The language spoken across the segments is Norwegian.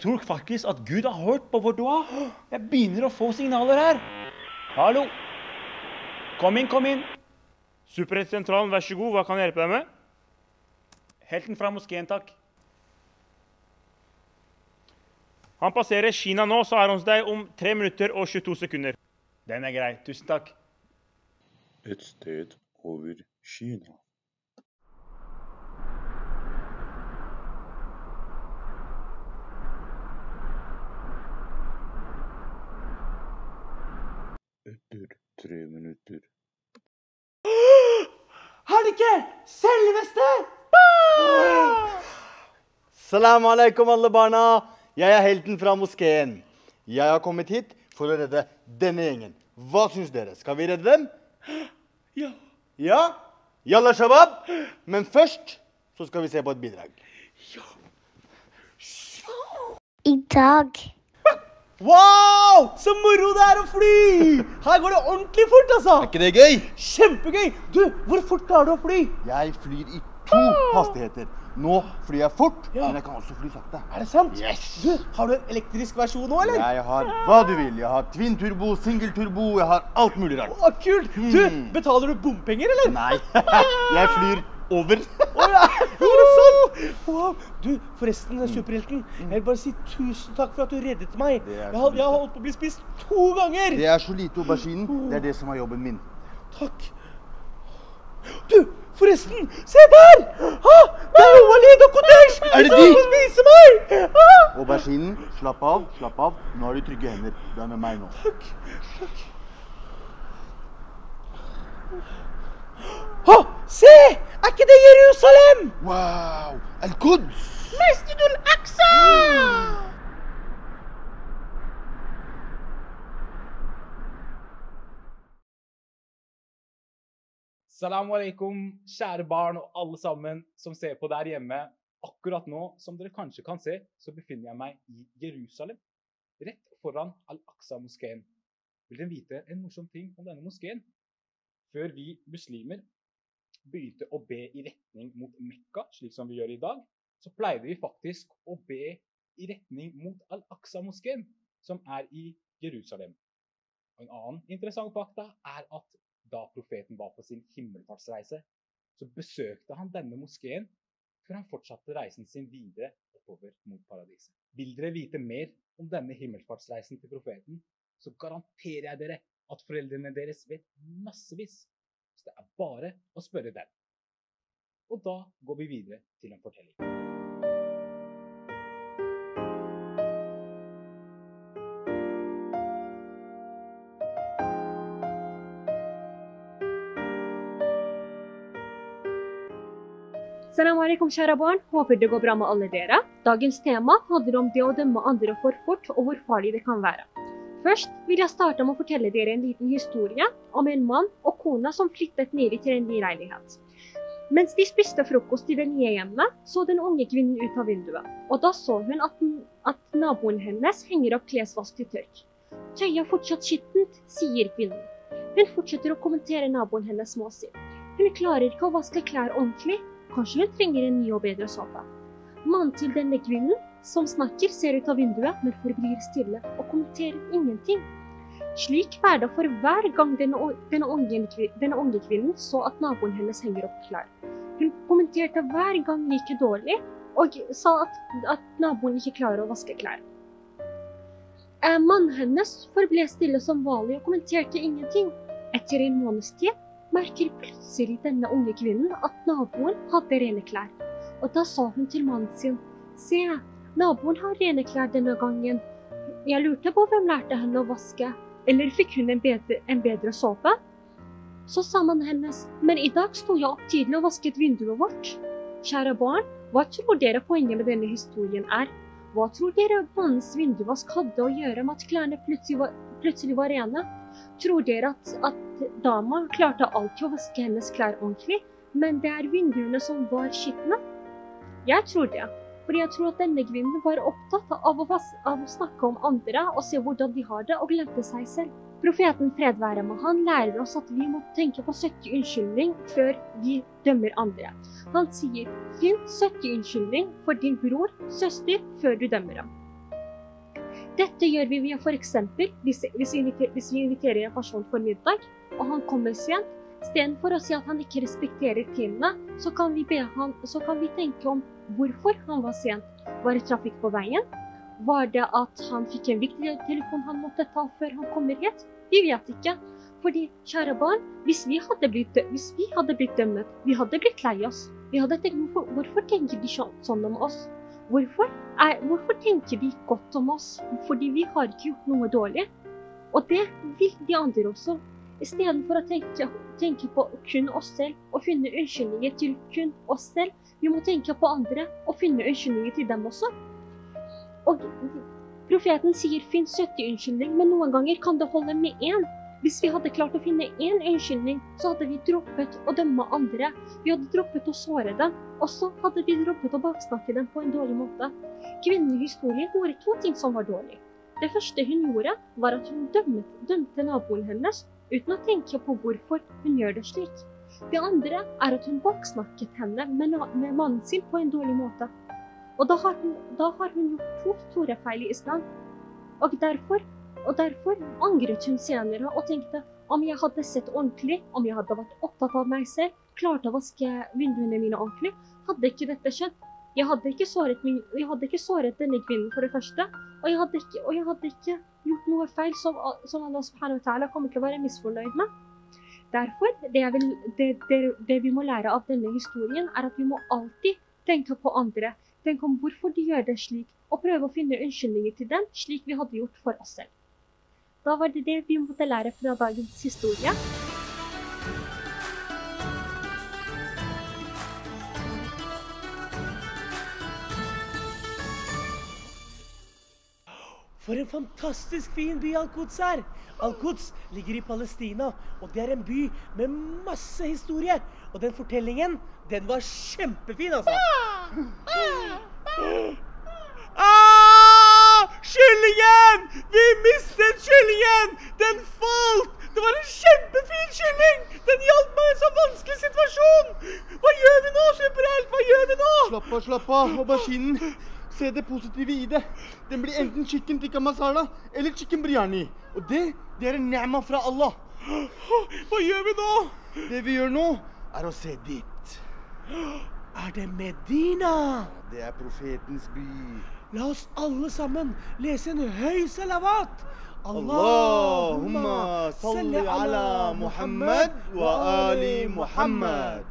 tror faktisk at Gud har hørt på vår dua. Jeg begynner å få signaler her. Hallo. Kom inn. Superheltsentralen, vær så god. Hva kan jeg hjelpe deg med? Helten fra moskeen, takk. Han passerer Kina nå, så er han hos deg om 3 minutter og 22 sekunder. Den er grei. Tusen takk. Et sted over Kina. Etter 3 minutter. Har det ikke? Selveste! Salam alaikum alle barna. Jeg er helten fra moskeen. Jeg har kommet hit for å redde denne gjengen. Hva synes dere? Skal vi redde dem? Ja. Ja? Yalla shabab. Men først så skal vi se på et bidrag. I dag. Wow! Så moro det er å fly! Her går det ordentlig fort, altså! Er ikke det gøy? Kjempegøy! Du, hvor fort klarer du å fly? Jeg flyr i 2 hastigheter. Nå flyr jeg fort, men jeg kan også fly sakte. Er det sant? Yes! Du, har du en elektrisk versjon nå, eller? Jeg har hva du vil. Jeg har twin turbo, single turbo, jeg har alt mulig rart. Å, kult! Du, betaler du bompenger, eller? Nei, jeg flyr over. Åja, er det sant? Wow. Du, forresten, superhelten, jeg vil bare si tusen takk for at du reddet meg. Jeg har holdt på å bli spist 2 ganger. Det er så lite aubergine, det er det som er jobben min. Takk. Du, forresten, se der! Det er Walid og Kodesh! Er det som de? vil spise meg! Auberginen, slapp av. Nå har du trygge hender. Du er med meg nå. Takk. Se! Er ikke det Jerusalem? Wow! Al-Quds! Masjid al-Aqsa! Salam alaikum, kjære barn og alle sammen som ser på der hjemme. Akkurat nå, som dere kanskje kan se, så befinner jeg meg i Jerusalem, rett foran Al-Aqsa-moskeen. Vil dere vite en morsom ting om denne moskeen? Før vi muslimer begynte å be i retning mot Mekka, slik som vi gjør i dag, så pleide vi faktisk å be i retning mot Al-Aqsa-moskeen, som er i Jerusalem. Og en annen interessant fakta er at da profeten var på sin himmelfartsreise, så besøkte han denne moskeen før han fortsatte reisen sin videre oppover mot paradiset. Vil dere vite mer om denne himmelfartsreisen til profeten, så garanterer jeg dere at foreldrene deres vet massevis. Så det er bare å spørre dem. Og da går vi videre til en fortelling. Salam alaikum, kjære barn. Håper det går bra med alle dere. Dagens tema handler om det å dømme andre for fort og hvor farlig det kan være. Først vil jeg starte med å fortelle dere en liten historie om en mann og kona som flyttet ned til en ny leilighet. Mens de spiste frokost i det nye hjemmet, så den unge kvinnen ut av vinduet. Og da så hun at naboen hennes henger opp klesvask til tørk. Tøyet er fortsatt skittent, sier kvinnen. Hun fortsetter å kommentere naboen hennes småsig. Hun klarer ikke å vaske klær ordentlig. Kanskje hun trenger en ny og bedre såpe. Mannen til denne kvinnen som snakker ser ut av vinduet, men forblir stille og kommenterer ingenting. Slik var det for hver gang denne unge kvinnen så at naboen hennes henger opp klær. Hun kommenterte hver gang like dårlig, og sa at naboen ikke klarer å vaske klær. Mannen hennes forble stille som vanlig og kommenterte ingenting. Etter en måneds tid merker plutselig denne unge kvinnen at naboen hadde rene klær. Og da sa hun til mannen sin, «Se, naboen har rene klær denne gangen. Jeg lurte på hvem lærte henne å vaske, eller fikk hun en bedre såpe?» Så sa mannen hennes, «Men i dag sto jeg opp tidlig og vasket vinduet vårt.» Kjære barn, hva tror dere poenget med denne historien er? Hva tror dere mannens vinduvask hadde å gjøre med at klærne plutselig var rene? Tror dere at dama klarte alltid å vaske hennes klær ordentlig, men det er vinduene som var skitne? Jeg tror det, fordi jeg tror at denne kvinnen var opptatt av å snakke om andre og se hvordan de har det, og glemte seg selv. Profeten fred være med han lærer oss at vi må tenke på 70 unnskyldning før vi dømmer andre. Han sier, finn 70 unnskyldning for din bror, søster, før du dømmer dem. Dette gjør vi via for eksempel, hvis vi inviterer en person for middag, og han kommer sent, i stedet for å si at han ikke respekterer tidene, så kan vi tenke om hvorfor han var sent. Var det trafikk på veien? Var det at han fikk en viktig telefon han måtte ta før han kommer hit? Vi vet ikke. Fordi, kjære barn, hvis vi hadde blitt dømmet, vi hadde blitt lei oss. Vi hadde tenkt, hvorfor tenker de sånn om oss? Hvorfor tenker de godt om oss? Fordi vi har ikke gjort noe dårlig. Og det vil de andre også. I stedet for å tenke på kun oss selv og finne unnskyldninger til kun oss selv, vi må tenke på andre og finne unnskyldninger til dem også. Og profeten sier finn 70 unnskyldninger, men noen ganger kan det holde med én. Hvis vi hadde klart å finne én unnskyldning, så hadde vi droppet å dømme andre. Vi hadde droppet å såre dem, og så hadde vi droppet å baksnakke dem på en dårlig måte. Kvinnen i historien gjorde 2 ting som var dårlig. Det første hun gjorde, var at hun dømte naboen hennes, uten å tenke på hvorfor hun gjør det slik. Det andre er at hun baksnakket henne med mannen sin på en dårlig måte. Og da har hun gjort 2 store feil i islam. Og derfor angret hun senere og tenkte, om jeg hadde sett ordentlig, om jeg hadde vært opptatt av meg selv, klart å vaske vinduene mine ordentlig, hadde ikke dette skjedd. Jeg hadde ikke såret denne kvinnen for det første, og jeg hadde ikke gjort noe feil som Allah subhanahu wa ta'ala kommer til å være misfornøyd med. Derfor, det vi må lære av denne historien, er at vi må alltid tenke på andre. Tenk om hvorfor de gjør det slik, og prøve å finne unnskyldninger til dem, slik vi hadde gjort for oss selv. Da var det vi måtte lære fra dagens historie. For en fantastisk fin by Al-Quds er! Al-Quds ligger i Palestina, og det er en by med masse historie. Og den fortellingen, den var kjempefin, altså! Kyllingen! Vi mistet kyllingen! Den falt! Det var en kjempefin kylling! Den hjalp meg i en så vanskelig situasjon! Hva gjør vi nå, superhelt? Hva gjør vi nå? Slapp av, auberginen. Se det positive i det. Den blir enten chicken tikka masala eller chicken biryani. Og det er en ni'ma fra Allah. Hva gjør vi nå? Det vi gjør nå, er å se dit. Er det Medina? Det er profetens by. La oss alle sammen lese en høy salawat. Allahumma salli ala Muhammad wa ali Muhammad.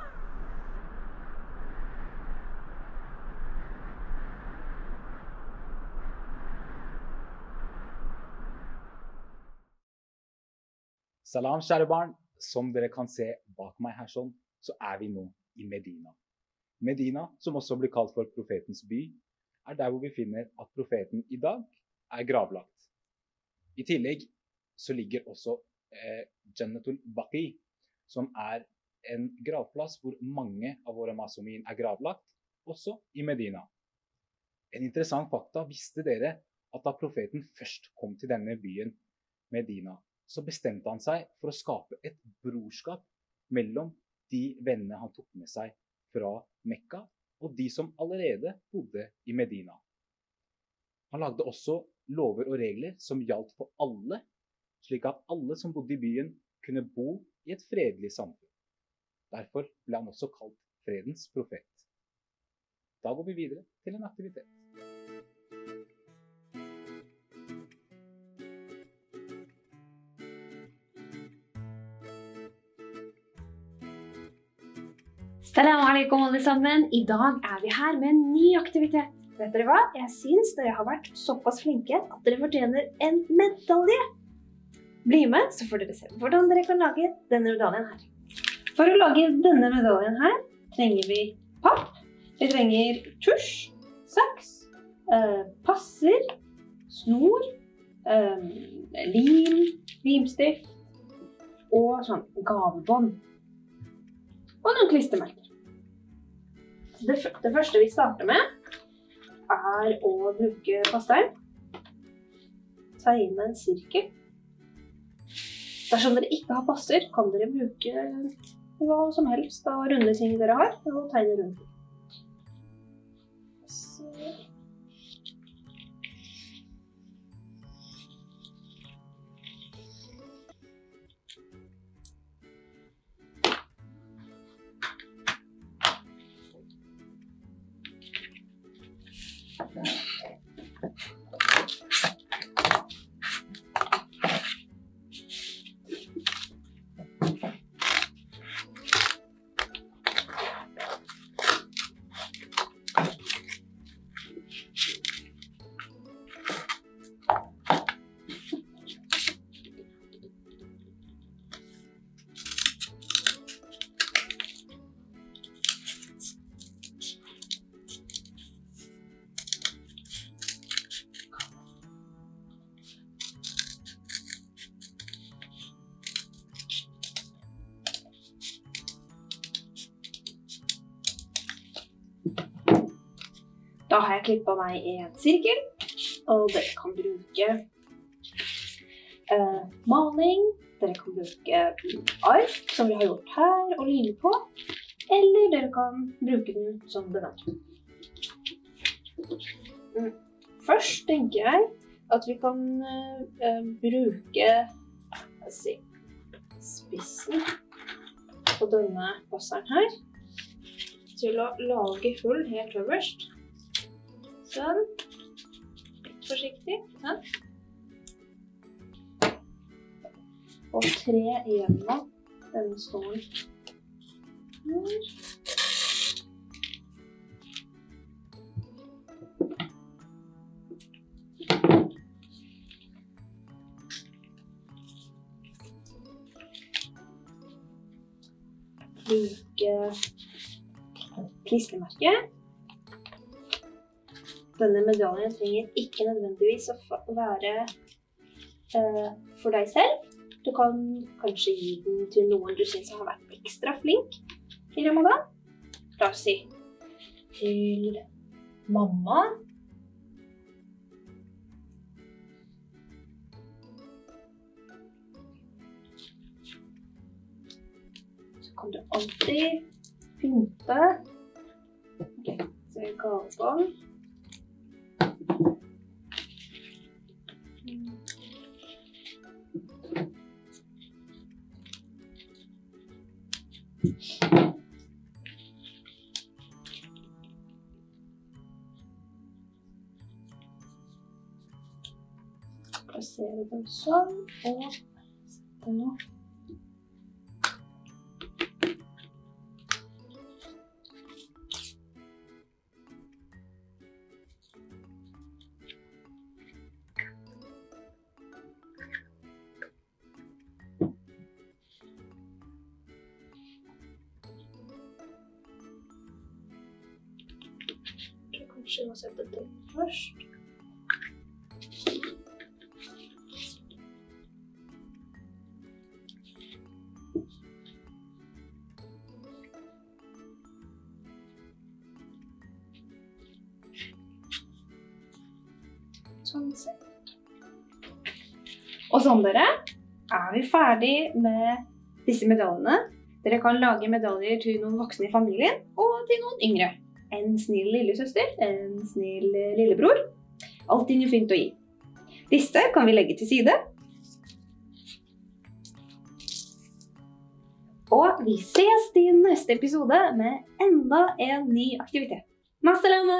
Salam, kjære barn. Som dere kan se bak meg her sånn, så er vi nå i Medina. Medina, som også blir kalt for profetens by, er der hvor vi finner at profeten i dag er gravlagt. I tillegg så ligger også Jannatul Baqi, som er en gravplass hvor mange av våre masumin er gravlagt, også i Medina. En interessant fakta, visste dere at da profeten først kom til denne byen, Medina, så bestemte han seg for å skape et brorskap mellom de vennene han tok med seg fra Mekka, og de som allerede bodde i Medina. Han lagde også lover og regler som gjaldt for alle, slik at alle som bodde i byen kunne bo i et fredelig samfunn. Derfor ble han også kalt fredens profet. Da går vi videre til en aktivitet. Salam alaikum alle sammen. I dag er vi her med en ny aktivitet. Vet dere hva? Jeg synes dere har vært såpass flinke at dere fortjener en medalje. Bli med, så får dere se hvordan dere kan lage denne medaljen her. For å lage denne medaljen her trenger vi papp, vi trenger tusj, saks, passer, snor, limstift og sånn gavebånd. Og noen klistremerker. Det første vi starter med er å bruke pastein. Tegne en sirkel. Dersom dere ikke har passer, kan dere bruke hva som helst av runde ting dere har, og tegne rundt. Da har jeg klippet meg en sirkel, og dere kan bruke maling. Dere kan bruke ark, som vi har gjort her, og lime på. Eller dere kan bruke den som den er. Først tenker jeg at vi kan bruke spissen på denne passeren her til å lage hull helt øverst. Sånn. Litt forsiktig. Sånn. Og tre igjennom denne stålen. Bruke klistremerke. Denne medaljen trenger ikke nødvendigvis å være for deg selv. Du kan kanskje gi den til noen du synes har vært ekstra flink i Ramadan. La oss si til mamma. Så kan du alltid pynte. Ok, så er gavebånd. Plassere dem sånn, og sette nå. Kanskje jeg må sette den først. Sånn sett. Og sånn dere, er vi ferdig med disse medaljene. Dere kan lage medaljer til noen voksne i familien og til noen yngre. En snill lillesøster, en snill lillebror. Alltid noe fint å gi. Disse kan vi legge til side. Og vi ses i neste episode med enda en ny aktivitet. Massalama!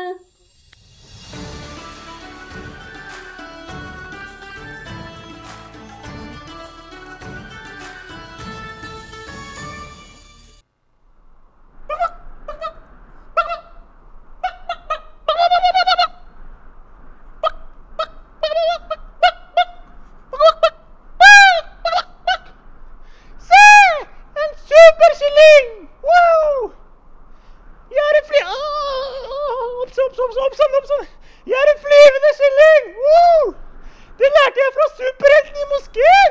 Oppsann! Jeg er en flyvende kylling! Wow! Det lærte jeg fra superhelten i moskeen!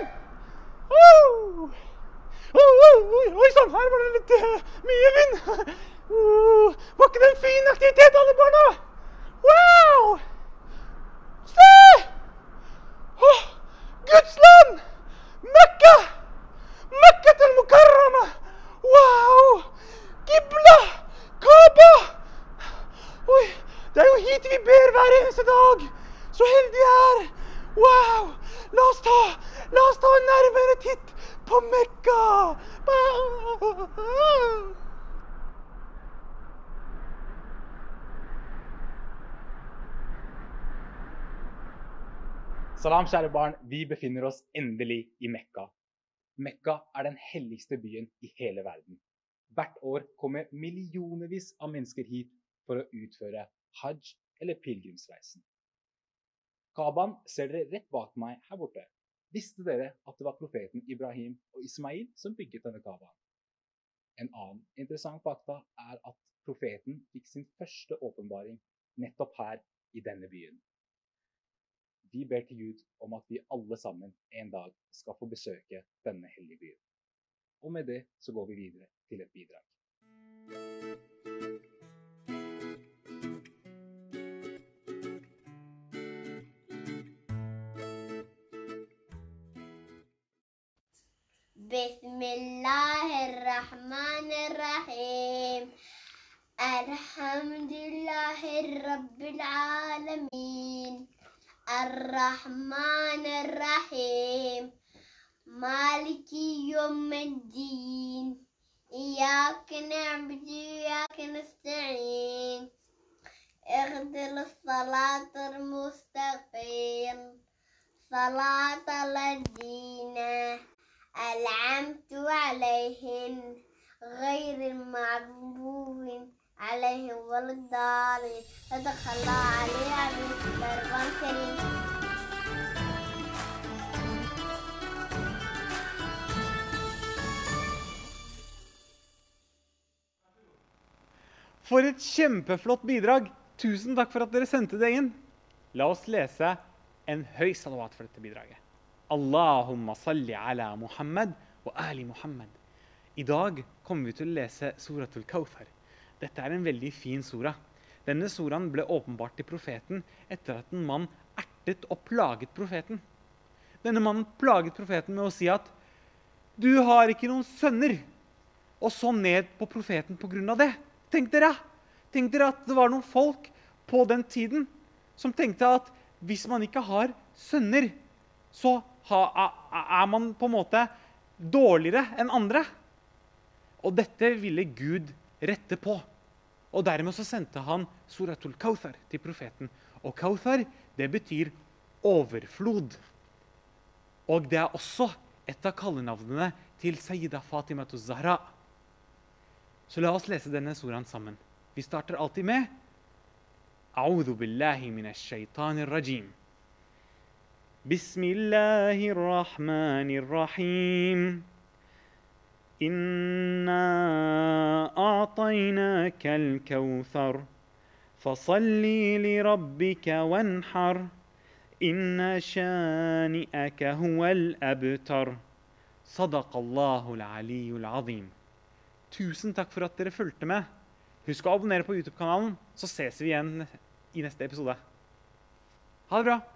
Oi sann, her var det litt mye vind. Var ikke det en fin aktivitet, alle barna? Wow! Se! Guds land! Mekka! Mekka til Mukarrama! Wow! Qibla! Kaaba! Oi, det er jo hit vi ber hver eneste dag. Så heldig jeg er. Wow! La oss ta en nærmere titt på Mekka. Salam, kjære barn. Vi befinner oss endelig i Mekka. Mekka er den helligste byen i hele verden. Hvert år kommer millionervis av mennesker hit for å utføre hajj eller pilgrimsreisen. Kaabaen ser dere rett bak meg her borte. Visste dere at det var profeten Ibrahim og Ismail som bygget denne Kaabaen? En annen interessant fakta er at profeten fikk sin første åpenbaring nettopp her i denne byen. Vi ber til Gud om at vi alle sammen en dag skal få besøke denne hellige byen. Og med det så går vi videre til et bidrag. بسم الله الرحمن الرحيم الحمد لله رب العالمين الرحمن الرحيم مالك يوم الدين إياك نعبد وإياك نستعين اهدنا الصراط المستقيم صراط الذين أنعمت عليهم غير المغضوب عليهم ولا الضالين صدق الله عليها بالقرآن الكريم. For et kjempeflott bidrag. Tusen takk for at dere sendte det inn. La oss lese en høy salawat for dette bidraget. Allahumma salli ala Muhammad og ali Muhammad. I dag kommer vi til å lese Suratul Kawthar. Dette er en veldig fin sura. Denne suraen ble åpenbart til profeten etter at en mann ertet og plaget profeten. Denne mannen plaget profeten med å si at «Du har ikke noen sønner», og så ned på profeten på grunn av det. Tenk dere at det var noen folk på den tiden som tenkte at hvis man ikke har sønner, så er man på en måte dårligere enn andre. Og dette ville Gud rette på. Og dermed så sendte han Suratul Kawthar til profeten. Og Kawthar, det betyr overflod. Og det er også et av kallenavnene til Sayyida Fatimatu Zahra. Så la oss lese denne suraen sammen. Vi starter alltid med A'udhu billahi minash shaitanir rajim. Bismillahirrahmanirrahim. Inna a'tainaka al-kawthar. Fasalli li rabbika wanhar. Inna shani'aka huwal abtar. Sadaqallahu al-aliyyul azim. Tusen takk for at dere fulgte med. Husk å abonnere på YouTube-kanalen, så ses vi igjen i neste episode. Ha det bra!